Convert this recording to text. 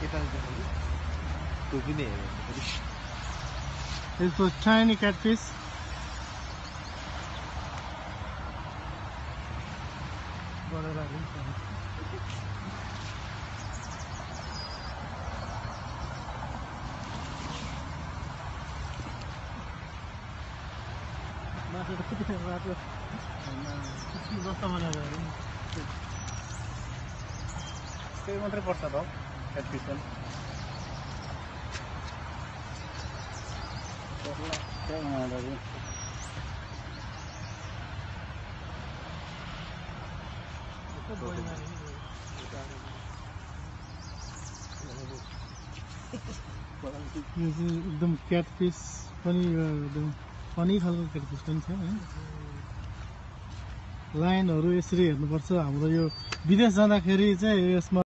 It's a tiny catfish. मात्रै पर्छ त क्याटफिस पनि एकदम क्याटफिस पनि एकदम फनी खालको क्याटफिस पनि छ हैन लाइनहरु यसरी हेर्नुपर्छ हाम्रो यो विदेश जाँदाखेरि चाहिँ यसमा